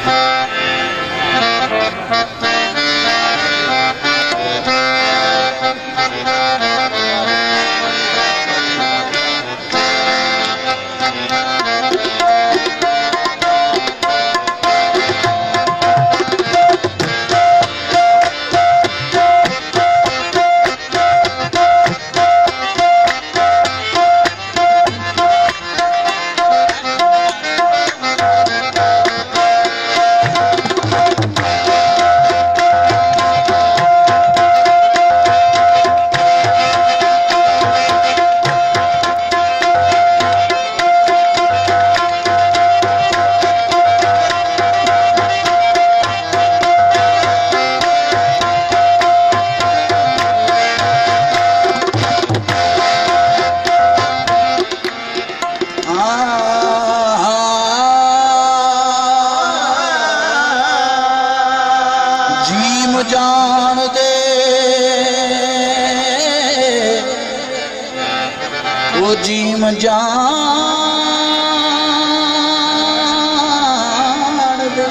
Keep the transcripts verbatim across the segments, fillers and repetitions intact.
जान दे वो जीम जान दे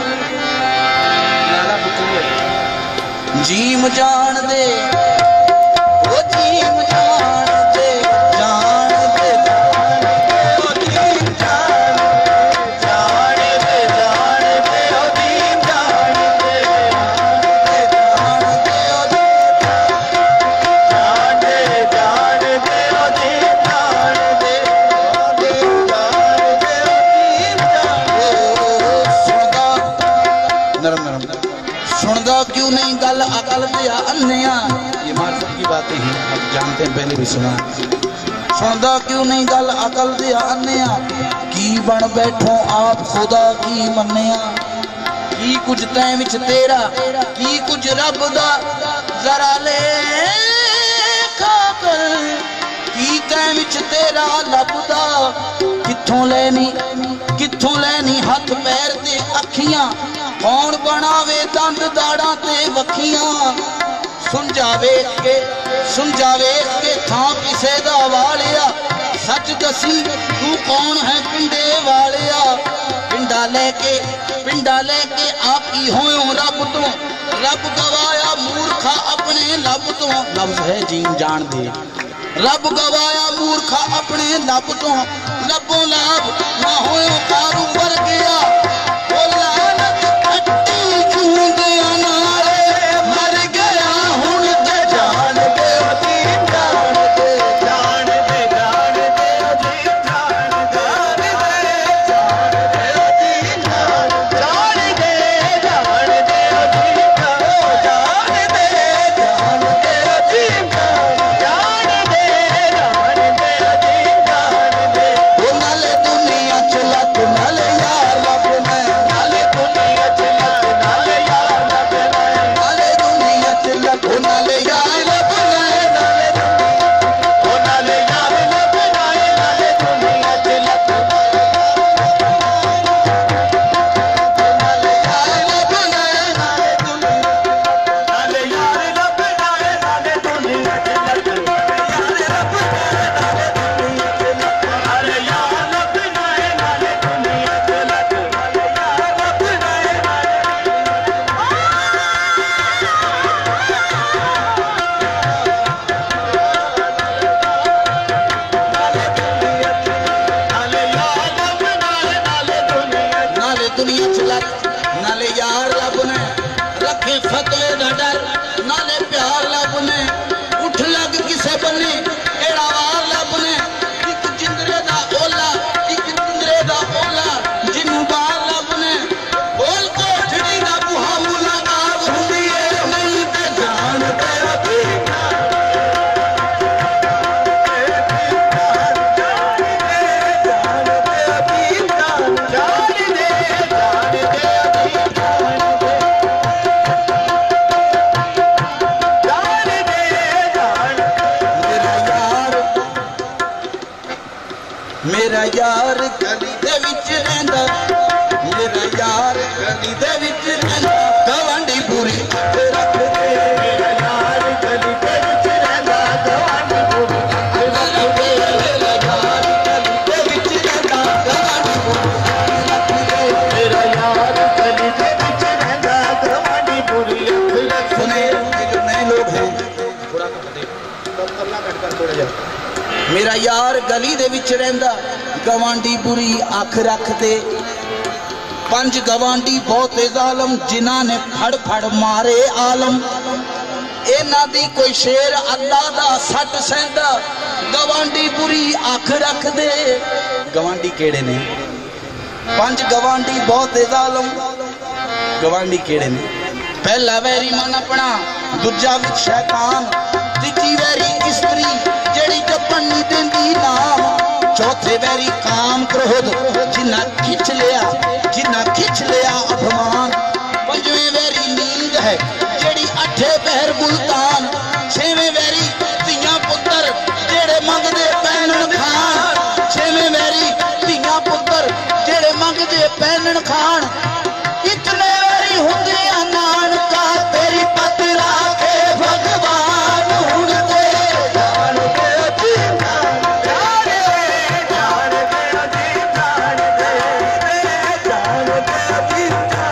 जीम जान दे वो जीम जान दे जान दे वो जीम जान जान दे जान दे वो जीम जान दे सुनदा क्यों नहीं गल अकल दिया अन्या। ये मार्फत की बातें हैं, आप जानते हैं, पहले भी सुना। सुनदा क्यों नहीं गल अकल दिया अन्या, की बन बैठो आप खुदा की मन्या। की कुछ तैं विच तेरा की कुछ रब दा जरा ले खाकर। की तैं विच तेरा लभदा कित्थों लैनी कित्थों लैनी हथ पैर ते अखियां। कौन बनावे दंद दाड़ा ते वखियां। सुन जावे के सुन जावे के थां किसे दा वालिया। सच दसी तू कौन है पिंडे वालिया। पिंडा लेके पिंडा लेके आप ही होयो रब तो। रब गवाया मूर्खा अपने लब तो। लफ्ज है जीम जान दे। रब गवाया मूर्खा अपने लब तो। लबों लाभ ना होयो कारू वर गया। नाले यार लब ने रखे फतवे दा डर। नाले प्यार लब ने उठ लग किसे बने एड़ा वार लब ने। एक जिंदरे दा ओला एक जिंदरे दा ओला जिन्नू बार लब ने। बोल कोठड़ी दा बुहाऊ लगाव हुंदी है नहीं ते जान तेरा पीना। जान दे जान दे जान दे मेरा यार गली दे विच रहिंदा, गवांडी बुरी अख रखते। पंज गवांडी बहुत जालम, जिन्हां ने फड़ फड़ मारे आलम। इन्हां दी कोई शेर अल्लाह दा सट सैंदा, गवांडी बुरी अख रखते। गवांडी केड़े ने? पंज गवांडी बहुत जालम, गवांडी केड़े ने? पहला वैरी मन अपना, दूजा शैतान, तीजी वैरी स्त्री जेड़ी जपन नहीं देंदी नाम, चौथे वैरी काम क्रोध जिन्ना खिंच लिया जिन्ना खिंच लिया अभिमान, पंजवें वैरी नींद है जेड़ी अठे पहर गुलतान, छेवें वैरी धियां पुत्र जेड़े मंगदे पैनन खान, छेवें वैरी धियां पुत्र जेड़े मंगदे पैनन खान, इतने वैरी हुंदे नान का तेरी पतरा के भगवान हुण ते जान दे जी जान दे जान दे जी जान दे जान दे जी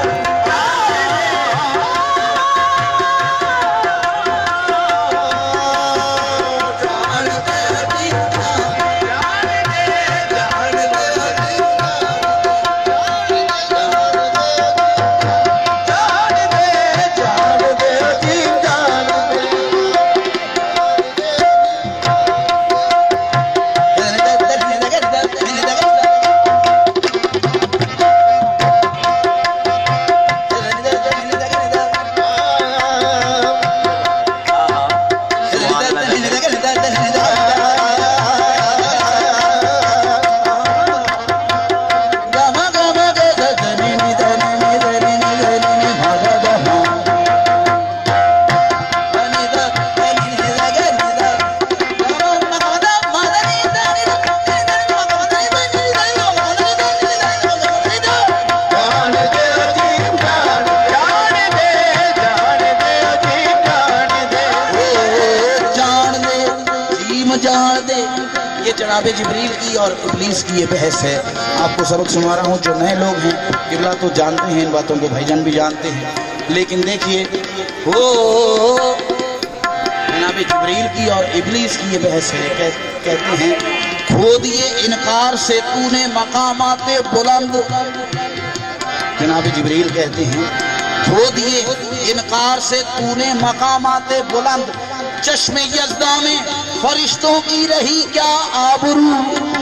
जनाबे जिब्रील की और इब्लीस की ये बहस है। आपको सबक सुना रहा हूँ, जो नए लोग हैं किबला तो जानते हैं इन बातों को, भाईजान भी जानते हैं, लेकिन देखिए हो जनाबे जिब्रील की और इब्लीस की ये बहस है। कह, कहते हैं खो दिए इनकार से तूने मकामाते बुलंद, जनाबे जिब्रील कहते हैं खो दिए इनकार से तूने मकामाते बुलंद, चश्मे यज़दा में फरिश्तों की रही क्या आबरू,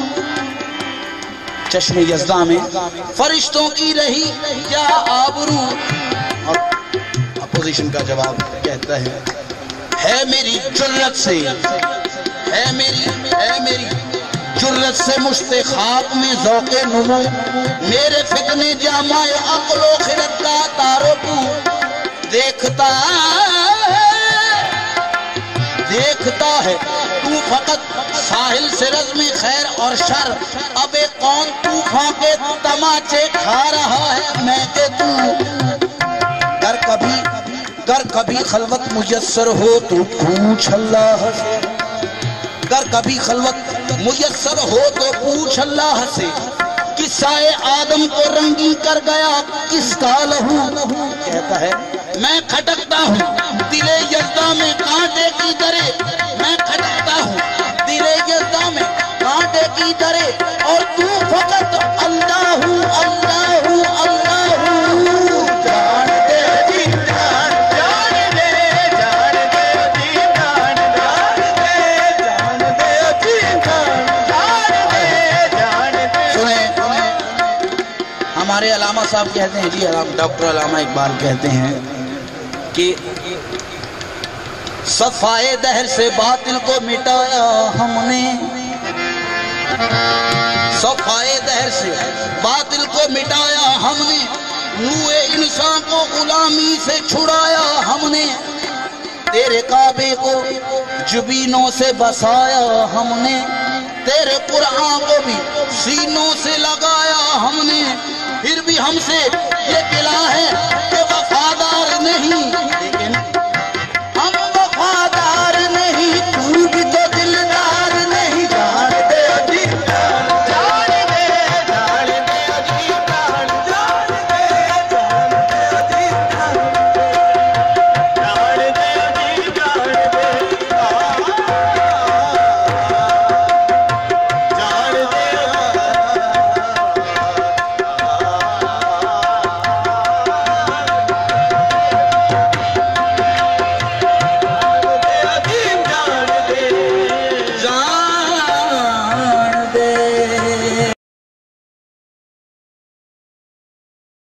चश्मे यज़दा में फरिश्तों की रही क्या आबरू। और अपोजिशन का जवाब कहता है है मेरी जुर्रत से है मेरी है मेरी जुर्रत से मुश्ते खाक में ज़ौक़े नुमो, मेरे फितने जामाए अक़्लो खिरत का तारो तू देखता देखता है तू फकत साहिल से रज़्म खैर और शर, अबे कौन तूफान के तमाचे खा रहा है मैं के तू। गर कभी गर कभी खलवत मुयस्सर हो तो पूछ अल्लाह से, गर कभी खलवत मुयस्सर हो तो पूछ अल्लाह से, किस्साए आदम को रंगी कर गया किसका लहू। कहता है मैं खटकता हूँ दिले यज़दा में कांटे की दरे, मैं खटकता हूँ दिले यज़दा में कांटे की दरे, और तू फकत अल्लाहू अल्लाहू अल्लाहू जान दे जी जान जान दे जान दे जी जान जान दे जान दे जी जान जान दे जान दे। सुने सुने हमारे अलामा साहब कहते हैं जी, डॉक्टर अलामा इकबाल कहते हैं कि सफाए दहर से बातिल को मिटाया हमने, सफाए दहर से बातिल को मिटाया हमने, नूए इंसान को गुलामी से छुड़ाया हमने, तेरे काबे को जुबीनों से बसाया हमने, तेरे कुरान को भी सीनों से लगाया हमने, फिर भी हमसे ये गिला है